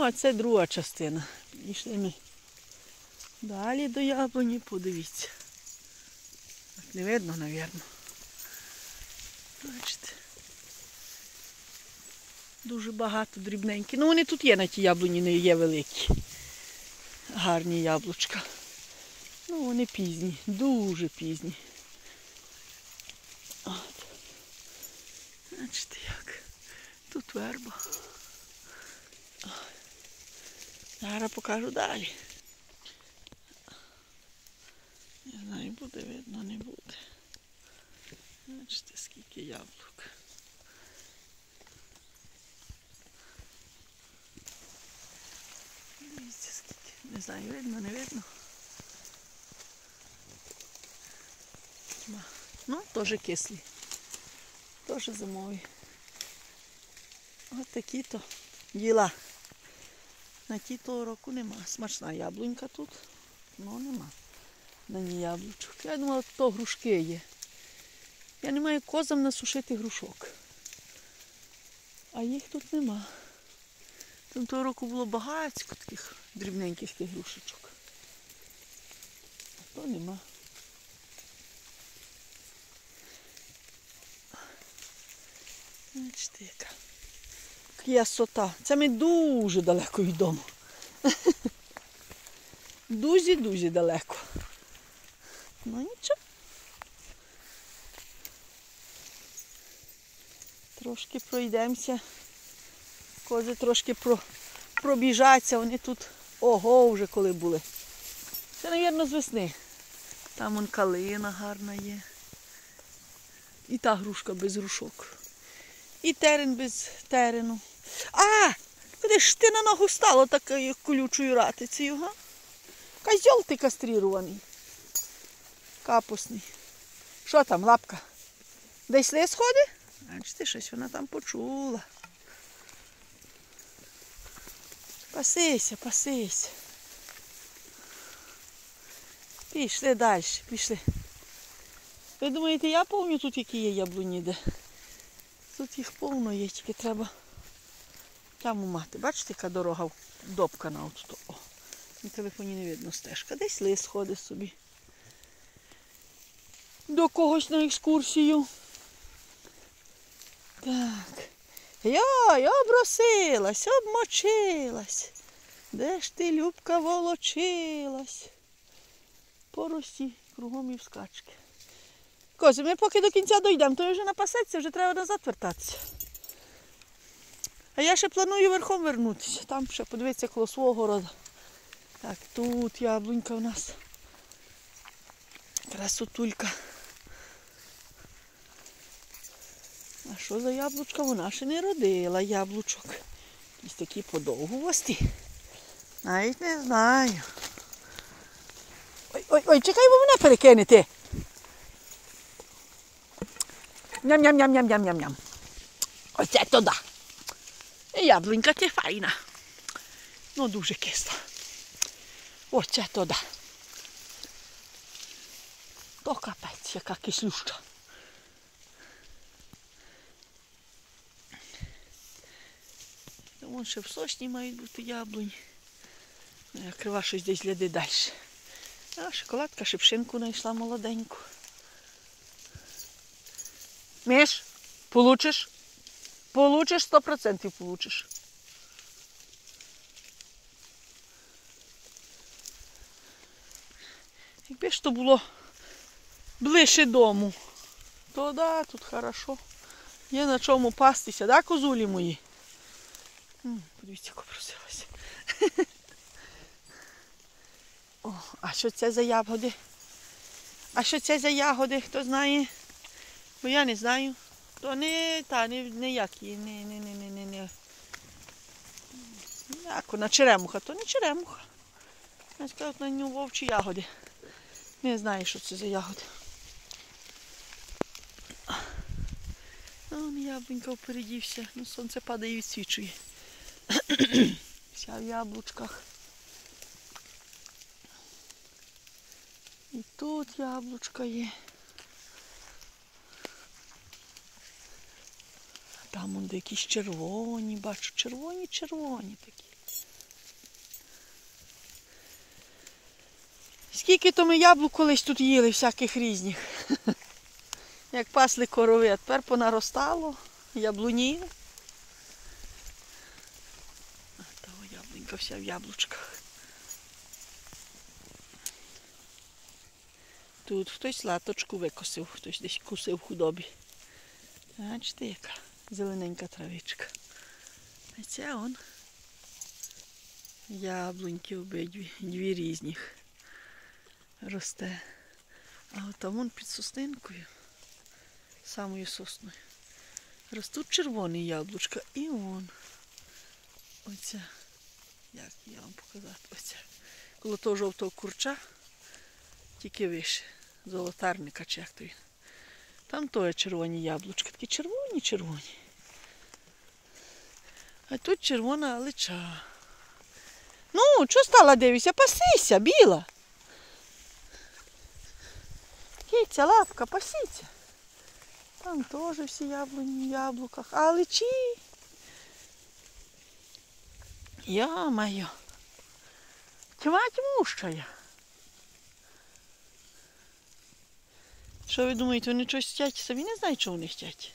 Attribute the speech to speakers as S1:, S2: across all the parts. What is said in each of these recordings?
S1: Ну, а це друга частина. Пішли ми далі до яблуні, подивіться. Не видно, мабуть. Бачите. Дуже багато дрібненьких. Ну, вони тут є на тій яблуні, не є великі. Гарні яблучка. Ну, вони пізні, дуже пізні. От. Бачите, як. Тут верба. Зараз покажу далі. Не знаю, буде видно, не буде. Бачите, скільки яблук. Дивіться, скільки. Не знаю, видно, не видно. Ну, теж кислі. Теж зимові. Ось такі-то діла. На ті того року нема. Смачна яблунька тут, але нема на ній яблучок. Я думала, то грушки є. Я не маю козам насушити грушок. А їх тут нема. Там того року було багатько таких дрібненьких грушечок. А то нема. Бачите, яка красота. Це ми дуже далеко від дому. Дуже-дуже далеко. Ну нічого. Трошки пройдемося. Кози трошки пробіжаться. Вони тут, ого, вже коли були. Це, мабуть, з весни. Там вон калина гарна є. І та грушка без грушок. І терен без терену. А! Куди ж ти на ногу стало такою колючою ратицею, га? Козьол ти кастрирований. Капусний. Що там, лапка? Десь лис ходить? Бачите, щось вона там почула. Пасися, пасися. Пішли далі, пішли. Ви думаєте, я пам'ятаю тут, які є яблуні, де? Тут їх повно є, тільки треба там мати. Бачите, яка дорога добкана отут. О, на телефоні не видно стежка. Десь лис ходить собі. До когось на екскурсію. Так. Я обросилась, обмочилась. Де ж ти, Любка, волочилась? По росі, кругом і вскачки. Кози, ми поки до кінця дійдемо, то вже напасеться, вже треба назад вертатися. А я ще планую верхом вернутися. Там ще подивитися коло свого города. Так, тут яблунька у нас. Красотулька. А що за яблучка? Вона ще не родила яблучок. Якісь такі подовгувості. Навіть не знаю. Ой, чекай, бо мене перекинете. Ням-ням-ням-ням-ням-ням. Оце туди. Яблунька ти файна. Ну, дуже кисла. Оце туди. То капець, яка кислюща. Вон ще в сосні мають бути яблуні. Крива щось десь гляди далі. А шоколадка шипшинку знайшла молоденьку. Міш, получиш? Получиш, 100% получиш. Якби ж то було ближче дому, то да, тут хорошо. Є на чому пастися, да, козулі мої? Подивіться, яка просилася. О, а що це за ягоди? А що це за ягоди, хто знає? Бо я не знаю. То не які, не. Як вона, черемуха, то не черемуха. Я скажу, на нього вовчі ягоди. Не знаю, що це за ягоди. Вон яблунька впереді вся. Ну, сонце падає і відсвічує. Вся в яблучках. І тут яблучка є. Там вон якісь червоні, бачу, червоні такі. Скільки то ми яблук колись тут їли, всяких різних. Як пасли корови, а тепер понаростало яблунів. Та яблунька вся в яблучках. Тут хтось латочку викосив, хтось десь кусив в худобі. Бачите, яка зелененька травичка. А це он яблуньки обидві, дві різних росте. А от там вон під соснинкою, самою сосною, ростуть червоні яблучка. І вон, оця, як я вам показати, оця, коло того жовтого курча, тільки вище, золотарника чи як то він. Там теж червоні яблучка, такі червоні. А тут червона алича. Ну, чого стала дивишся? Пасися, біла. Киця, лапка, пасіться. Там теж всі яблуні в яблуках. А аличі. Я-моє. Тьма тьмущая. Що ви думаєте, вони щось хочуть? Самі не знають, що вони хочуть.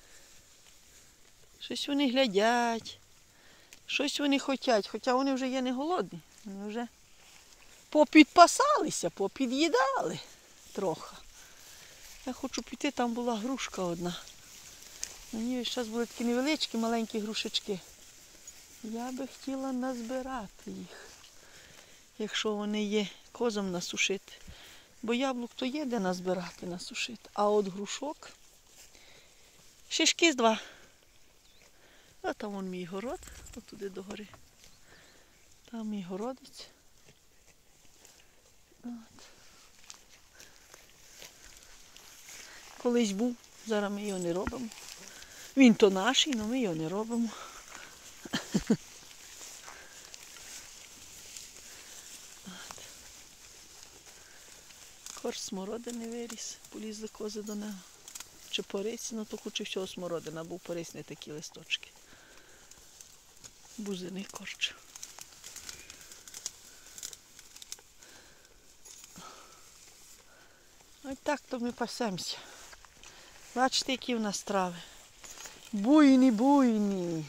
S1: Щось вони глядять. Щось вони хочуть, хоча вони вже є не голодні. Вони вже попідпасалися, попід'їдали трохи. Я хочу піти, там була грушка одна. На ній зараз були такі невеличкі, маленькі грушечки. Я би хотіла назбирати їх, якщо вони є, козам насушити. Бо яблук то є де назбирати, насушити. А от грушок шишки з два. А там вон мій город, отуди догори. Там мій городець. От. Колись був, зараз ми його не робимо. Він то наш, але ми його не робимо. Корж смородини виріс, полізли кози до нього. Чи порись, ну то хоче всього смородина, був порись не такі листочки. Бузиний корч. Ось так то ми пасемося. Бачите, які в нас трави. Буйні.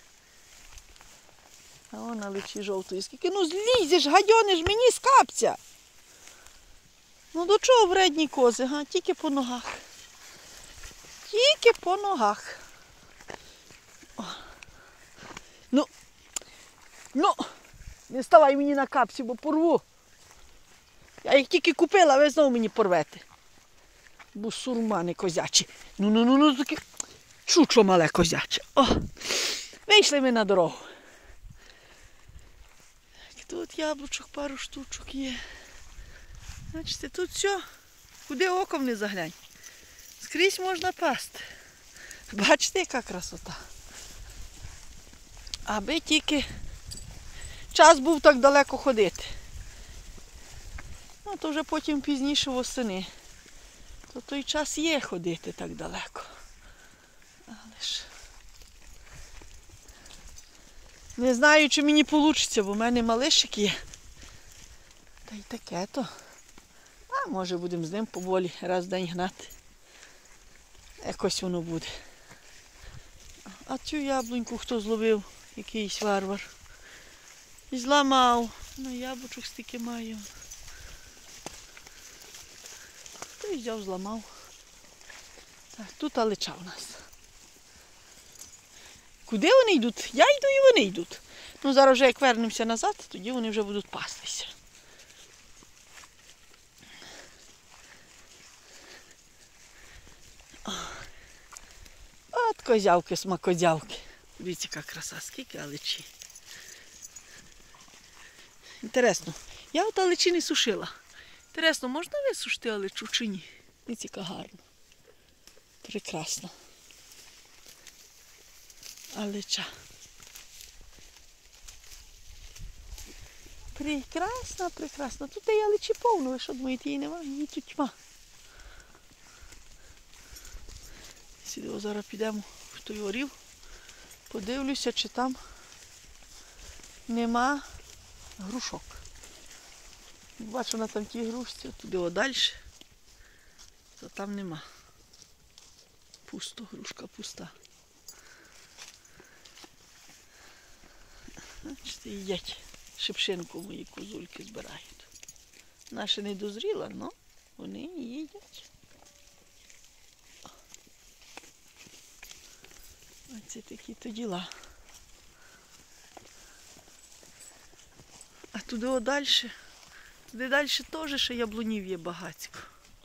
S1: А вона личі жовтої. Скільки, ну злізеш, гадьониш мені з капця. Ну до чого вредні кози, га? Тільки по ногах. Тільки по ногах. О. Ну, не ставай мені на капці, бо порву. Я їх тільки купила, а ви знову мені порвете. Бусурмани козячі. Ну, таке чучо мале козяче. О, вийшли ми на дорогу. Тут яблучок пару штучок є. Бачите, тут все, куди оком не заглянь. Скрізь можна пасти. Бачите, яка красота. Аби тільки час був так далеко ходити. Ну, то вже потім пізніше восени. То той час є ходити так далеко. Але ж не знаю, чи мені вийде, бо в мене малишик є. Та й таке то. А може будемо з ним поволі раз в день гнати. Якось воно буде. А цю яблуньку хто зловив, якийсь варвар. І зламав. Ну, яблучок стільки маю. Хтось взяв, зламав. Так, тут алича в нас. Куди вони йдуть? Я йду і вони йдуть. Ну, зараз вже як вернемося назад, тоді вони вже будуть пастися. От козявки, смакозявки. Дивіться, яка краса, скільки аличі. Інтересно, я от аличі не сушила. Інтересно, можна висушити аличу чи ні? Дивіться, яка гарна. Прекрасно. Алича. Прекрасна. Тут і аличі повно, ви що думаєте, її немає? Її тут тьма. Сюди зараз підемо в той орів, подивлюся, чи там нема грушок. Бачу на там тій грушці, туди далі, то там нема. Пусто, грушка пуста. Бачите, їдять шипшинку, мої козульки збирають. Наша не дозріла, але вони їдять. Оце такі то діла. А туди далі теж ще яблунів є багатько.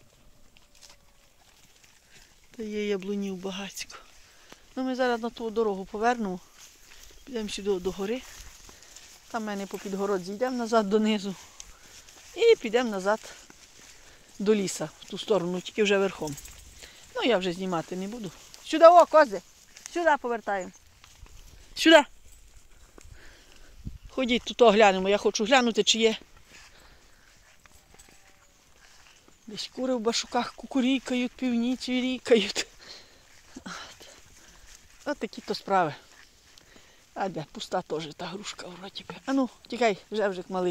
S1: Та є яблунів багатько. Ну ми зараз на ту дорогу повернемо, підемо сюди до гори. Там в мене попід город зійдемо назад донизу. І підемо назад до ліса, в ту сторону, тільки вже верхом. Ну я вже знімати не буду. Сюди, о, кози! Сюди повертаємо. Сюди. Ходіть, тут оглянемо. Я хочу глянути, чи є. Десь кури в башуках кукурікають, півні цвірікають. От такі то справи. А де, пуста теж та грушка вроді би. А ну, тікай, жевжик малий.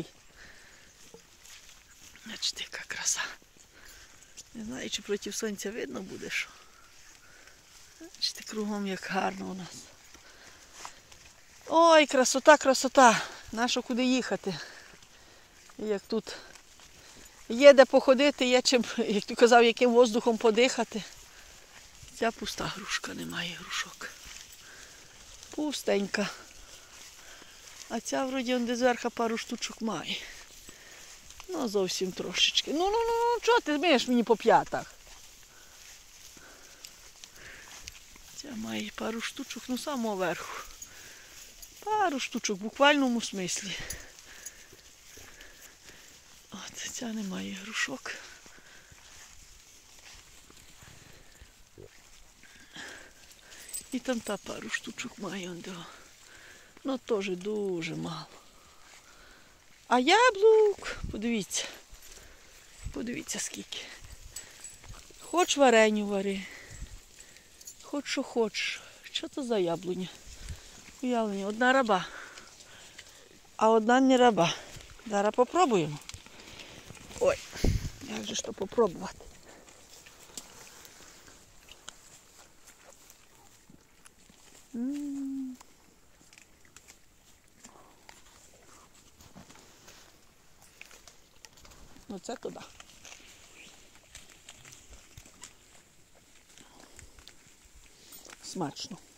S1: Бачите, яка краса. Не знаю, чи проти сонця видно буде, що. Бачите, кругом як гарно у нас. Ой, красота, красота. Нащо куди їхати? Як тут є де походити, є чим, як ти казав, яким воздухом подихати. Ця пуста грушка, немає грушок. Пустенька. А ця вроді он де зверху пару штучок має. Ну, зовсім трошечки. Ну, чого ти змієш мені по п'ятах? Ця має пару штучок, ну самого верху. Пару штучок, в буквальному смислі. От, ця не має грушок. І там та пару штучок має. Ну, теж дуже мало. А яблук, подивіться. Подивіться скільки. Хоч вареню вари. Хоч що хочеш. Що це за яблуня? Уявлення, одна раба, а одна не раба. Зараз попробуємо. Ой, як же ж то попробувати? Ну це туди. Смачно.